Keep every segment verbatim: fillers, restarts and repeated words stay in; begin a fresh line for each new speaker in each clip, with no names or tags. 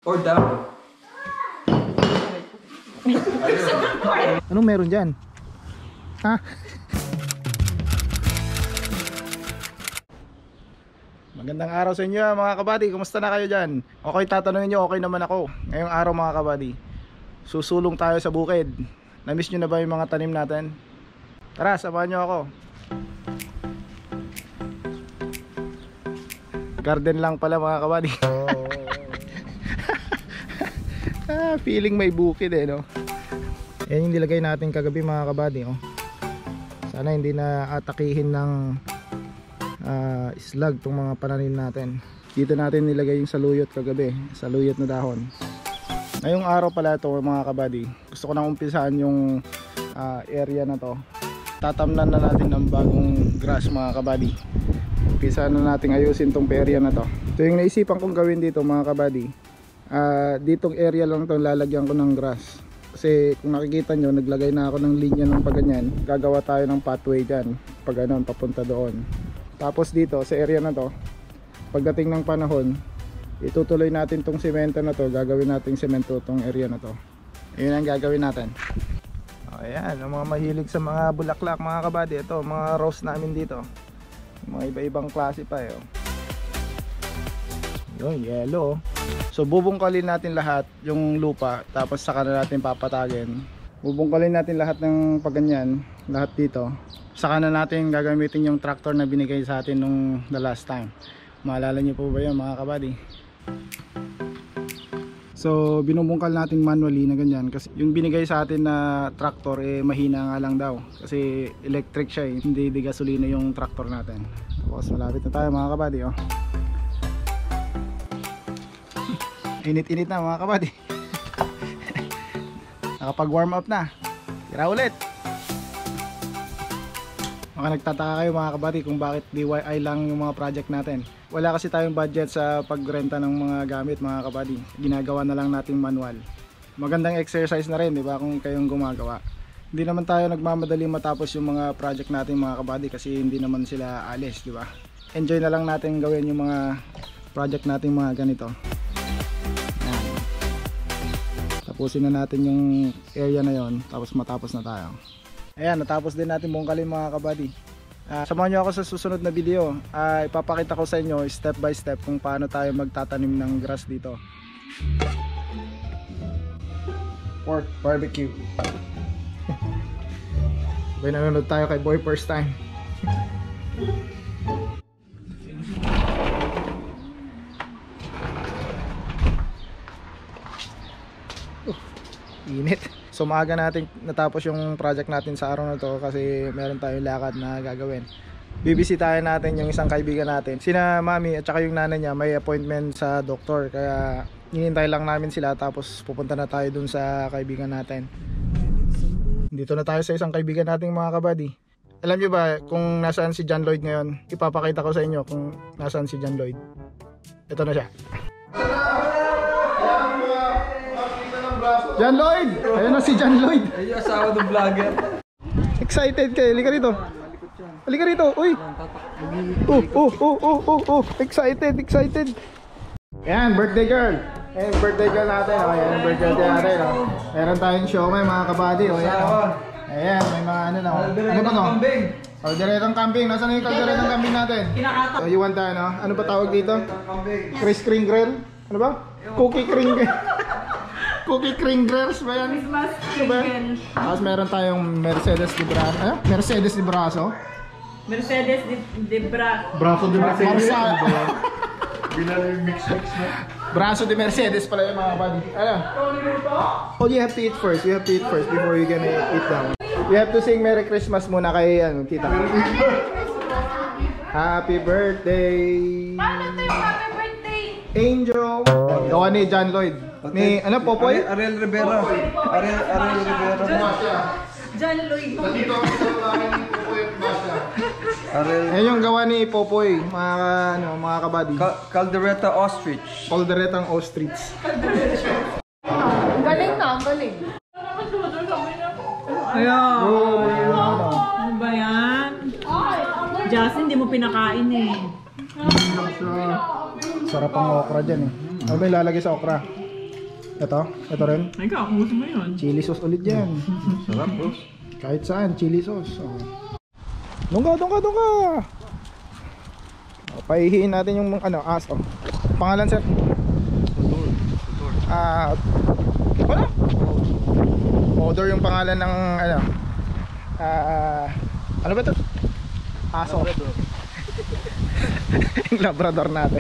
Or down.
Anong meron dyan? Ha? Magandang araw sa inyo mga kabady. Kumusta na kayo dyan? Okay, tatanungin nyo, okay naman ako. Ngayong araw mga kabady, susulong tayo sa bukid. Namiss nyo na ba yung mga tanim natin? Tara, samahan nyo ako. Garden lang pala mga kabady. Ah, feeling may bukid eh, no? Yan yung nilagay natin kagabi mga kabady, oh. Sana hindi na atakihin ng uh, slag tong mga pananim natin. Dito natin nilagay yung saluyot kagabi, saluyot na dahon. Ngayong araw pala ito mga kabady, gusto ko nang umpisahan yung uh, area na to. Tatamnan na natin ng bagong grass mga kabady. Umpisahan na natin ayusin tong area na to. Ito yung naisipan kong gawin dito mga kabady. Uh, ditong area lang to lalagyan ko ng grass. Kasi kung nakikita nyo, naglagay na ako ng linya ng paganyan. Gagawa tayo ng pathway dyan, pag ganon, papunta doon. Tapos dito sa area na to, pagdating ng panahon, itutuloy natin tong semento na to. Gagawin natin semento tong area na to. Ayun ang gagawin natin. O, ayan, ang mga mahilig sa mga bulaklak mga kabady, ito mga rose namin dito, mga iba-ibang klase pa eh, oh. Yun, yellow. So bubungkalin natin lahat yung lupa, tapos saka na natin papatagin. Bubungkalin natin lahat ng paganyan, lahat dito. Saka na natin gagamitin yung tractor na binigay sa atin nung the last time. Maalala niyo po ba yun mga kabady? So binubungkal natin manually na ganyan, kasi yung binigay sa atin na tractor eh mahina nga lang daw, kasi electric siya eh, hindi di gasolina yung tractor natin. Tapos malapit na tayo mga kabady, oh. Init-init na mga kabady. Nakapag warm up na. Tira ulit. Mga nagtataka kayo mga kabady kung bakit D I Y lang yung mga project natin. Wala kasi tayong budget sa pagrenta ng mga gamit mga kabady. Ginagawa na lang nating manual. Magandang exercise na rin, di ba, kung kayong gumagawa. Hindi naman tayo nagmamadali matapos yung mga project natin mga kabady, kasi hindi naman sila alis, di ba? Enjoy na lang natin gawin yung mga project natin mga ganito. Tapusin na natin yung area na yon, tapos matapos na tayo. Ayan, natapos din natin bungkalin mga kabady. Uh, samahan nyo ako sa susunod na video. Uh, ipapakita ko sa inyo step by step kung paano tayo magtatanim ng grass dito. Pork barbecue. Sabay nanonood tayo kay Boy first time. Init. So maaga natin natapos yung project natin sa araw na to, kasi meron tayong lakad na gagawin. Bibisitahin natin yung isang kaibigan natin. Sina mami at saka yung nanay niya may appointment sa doktor, kaya hinintay lang namin sila, tapos pupunta na tayo dun sa kaibigan natin. Dito na tayo sa isang kaibigan nating mga kabady. Alam nyo ba kung nasaan si John Lloyd ngayon? Ipapakita ko sa inyo kung nasaan si John Lloyd. Ito na siya. John Lloyd! Ayun na si John Lloyd.
Ayun yung asawa ng vlogger.
Excited kayo, halika rito. Halika rito, uy. Oh, oh, oh, oh, oh, oh. Excited, excited. Ayan, birthday girl. Ayan, birthday girl natin. O, ayan, birthday girl natin. O. Meron tayong show may mga kabady. O, ayan. O. Ayan, may mga ano na. Ano ba no? Kalderetang kambing. Nasaan yung kalderetang kambing natin? So, you want that, no? Ano ba tawag dito? Chris Cream Grill? Ano ba? Cookie Cream Grill. Cookie Kringers ba yan? Christmas Kringles. Tapos meron tayong Mercedes de Braso. Ano? Mercedes de Braso?
Mercedes de, de Bra...
Braso de Mercedes.
Binala yung mix-mix na.
Braso de Mercedes pala yung mga buddy. Ano? Oh, you have to eat first. You have to eat first before you gonna eat down. You have to sing Merry Christmas muna kay ano, tita. Happy birthday!
Happy birthday!
Angel! Gawa ni John Lloyd. Ni ano, Popoy?
Ariel Rivera. Ariel, Ariel Rivera.
John Lloyd.
Nandito ako sa bahay ni Popoy at Basha.
Ariel.
Ayan yung gawa ni Popoy, mga ano, mga kabady.
Caldereta Ostrich.
Calderetang Ostrich.
Galing na, galing.
Ayan.
Ano ba yan? Justin, di mo pinakain eh.
Sarap ang okra dyan eh. Ano ba yung lalagay sa okra? Ito, ito rin.
Ay ka, kung gusto mo yun.
Chili sauce ulit yan.
Sarap, boss.
Kahit saan, chili sauce. Oh. Dungga, dungga, dungga! Oh, paihiin natin yung ano, aso. Pangalan, sir?
Tutor. Tutor.
Ah, ano? Odor yung pangalan ng ano. Ah, ano ba 'to? Aso. Yung labrador natin.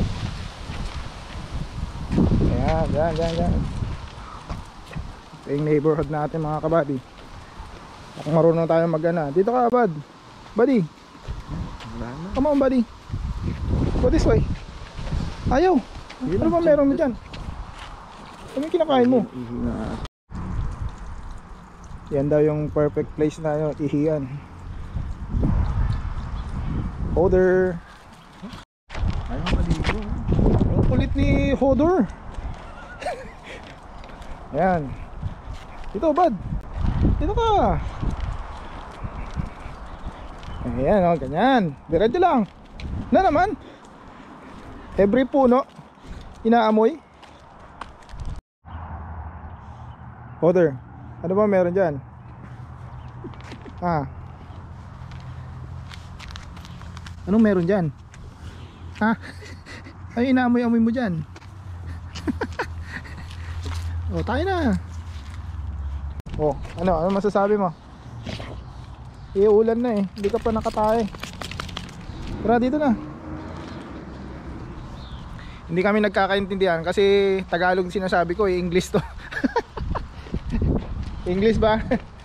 Ayan, ayan, ayan, ayan. Ito yung neighborhood natin mga kabady. Kung marunong tayo mag-ana. Dito ka, bud. Buddy. Come on, buddy. Go this way. Ayaw. Ano ba meron mo dyan? Ano yung kinakain mo? Yan daw yung perfect place na yun, ihiyan. Hodor.
Ayaw maligo.
Ang kulit ni Hodor. Ayan. Dito, bud. Dito ka. Ayan, o, ganyan. Diretso lang. Na naman. Every puno inaamoy. Hodor, ano ba meron dyan? Ah. Anong meron dyan? Ha? Ay, inaamoy-amoy mo dyan. O, tayo na. O, ano? Ano masasabi mo? Iulan na eh. Hindi ka pa nakatae. Tara, dito na. Hindi kami nagkakaintindihan kasi Tagalog sinasabi ko eh, English to. English ba?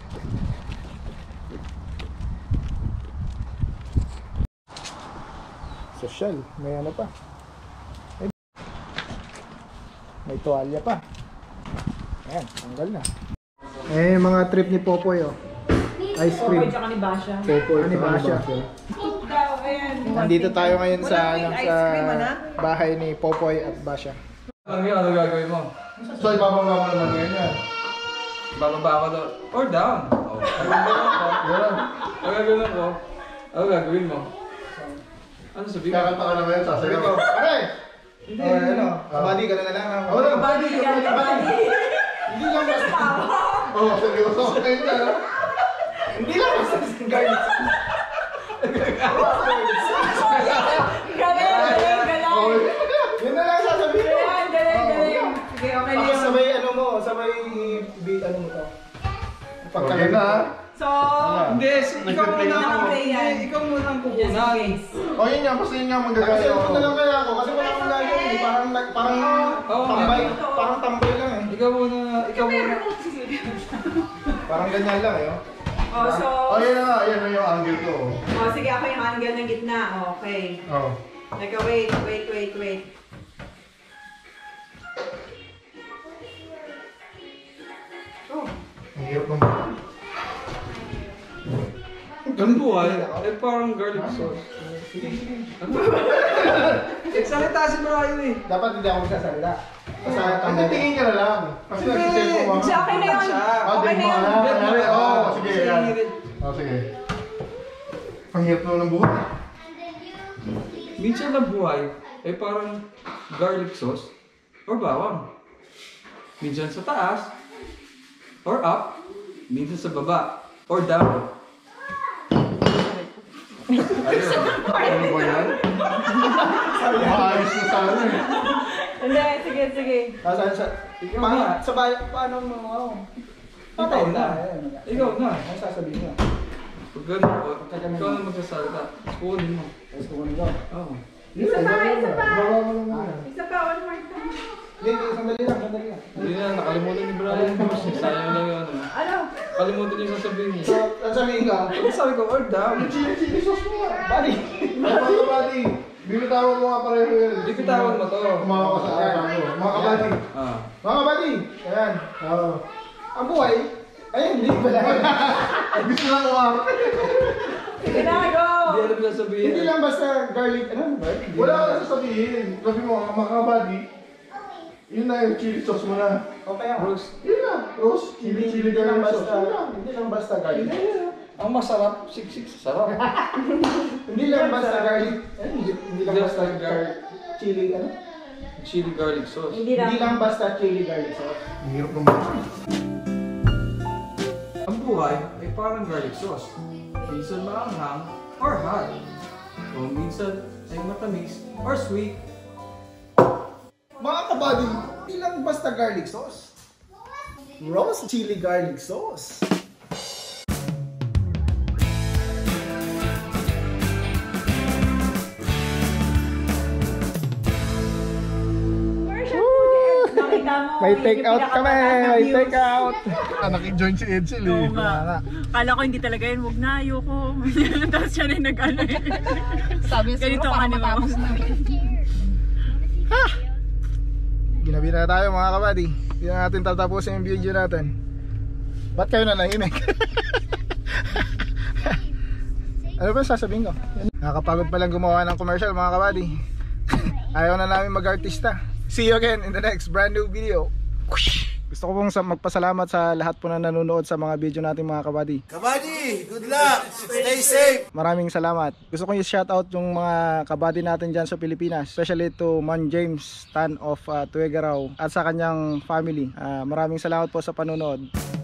Social, may ano pa. May, may tuwalya pa. Ayan, tanggal na. Eh, mga trip ni Popoy oh. Ice cream.
Popoy tsaka ni Basha.
Popoy, ni Basha.
Daw, ayan.
Nandito tayo ngayon sa,
Wala
ano,
kaming
sa
ice cream, ano?
bahay ni Popoy at Basha.
Ano yun? Ano gagawin mo?
So, ibababa mo naman ngayon yan.
Bababa ako doon. Or down. Oh. Ano gagawin ko? Ano gagawin mo? Ano sabihin mo?
Kakanta ka naman yun, sasayaw ko.
Aray! Hindi, ano? Kabady ka na lang.
Oo na,
Body, body.
Hindi lang basta.
Oo, seryoso ako ngayon na.
Hindi lang basta guys.
Galing, galing, galing.
Yun na lang sasabihin mo.
Galing, galing, galing. Sige, okay na
Tapos
yun.
sabay ano mo, sabay beat ano mo to.
Okay na.
So,
Hindi, ikaw
Nag-replay
muna
ako.
ang Hindi, ikaw muna ang
just in
kukunan.
case.
O yun nga, basta yun nga
Kasi
manggagaya
ano
ako.
na lang kaya ako kasi wala akong gagawin eh. Parang nag- parang
Oo,
tambay,
nga.
parang tambay lang eh.
Ikaw muna, ikaw muna.
Parang ganyan lang eh. oh.
Oh, so,
O yun na nga, yan na yung angle ko.
oh, sige, ako yung angle ng gitna. Okay.
Oo.
Teka, wait, wait, wait, wait. Oh.
Ang hirap naman.
Ang buhay, eh parang garlic sauce. Nagsalita si Brian eh.
Dapat hindi ako magsasalita. Basta
Ang
tambay.
tingin ka na lang. Kasi
Hindi.
nag-cellphone mo.
Kasi okay na yun.
Ah,
Okay
di
na
mo
yun.
alam. Kunyari, Oo, sige.
Kasi
yan.
hirit.
O, sige. Ang hirap naman ng buhay.
Minsan na buhay, eh parang garlic sauce or bawang. Minsan sa taas, or up, minsan sa baba, or down. Ayun. Ano ba yan?
Maayos na sana eh.
Hindi, sige, sige.
Nasaan sa...
Ikaw
Paano,
na.
sa bahay, paano mo, ano?
Ikaw na. Ikaw na.
Ano sasabihin mo?
Pag gano'n po, ikaw na magsasalita. Kunin mo.
Tapos kukunin ko.
Oo.
Isa pa, isa pa.
Bawa mo naman.
Isa pa, one more time.
Hindi, hindi, sandali lang, sandali lang.
Hindi na, nakalimutan ni Brian. Sayang lang yun. Ano.
Ano?
Kalimutan niya sasabihin niya.
So, ang sabihin ko,
Ano sabi ko, or down.
Chili, chili sauce mo nga.
buddy,
Mga kabady, bibitawan mo nga pareho yun.
Hindi bitawan mo to.
Kumawa ka sa ano. Mga kabady.
Ah.
mga buddy, ayan,
Oo.
ang buhay, ayun, hindi pala.
Gusto lang umar.
Sige na, go!
Hindi alam na sabihin.
Hindi lang basta garlic, ano ba? Hindi
Wala
lang-
ka na sasabihin. Sabi mo, mga kabady, yun na yung chili sauce mo na.
Okay ako.
Bruce,
Yun na. Rose, chili, chili
Hindi lang
garlic sauce.
basta,
Yun na.
hindi lang basta garlic.
ang masarap, siksik sa sarap.
Hindi lang basta garlic, ayun, hindi, hindi lang
Just
basta
like
garlic, chili, ano?
chili garlic sauce.
Hindi lang.
Hindi lang basta chili garlic sauce.
Ang hirap naman.
Ang buhay ay parang garlic sauce. Minsan maanghang or hot. O minsan ay matamis or sweet.
Mga kabady, hindi lang basta garlic sauce. Roast chili garlic sauce.
Nakita mo.
May
yung
take out kami,
pinakamataas na
may
views.
take out.
Ah, nakijoin si Edsel eh.
Oo nga.
nga.
Kala ko hindi talaga yun, wag na, ayoko. Tapos siya rin nag-ano eh.
Sabi niya
Ganito
siguro
ang
para
ano mo.
matapos na.
Ginabi na tayo mga kabady. Hindi na natin tatapusin yung video natin. Ba't kayo nanahimik? Ano ba sasabihin ko? Nakakapagod palang gumawa ng commercial mga kabady. Ayaw na namin mag-artista. See you again in the next brand new video. Gusto ko pong sa- magpasalamat sa lahat po na nanonood sa mga video natin mga kabady.
Kabady, good luck! Stay safe!
Maraming salamat. Gusto kong i-shoutout yung mga kabady natin dyan sa Pilipinas. Especially to Man James Tan of uh, Tuguegarao at sa kanyang family. Ah, maraming salamat po sa panonood.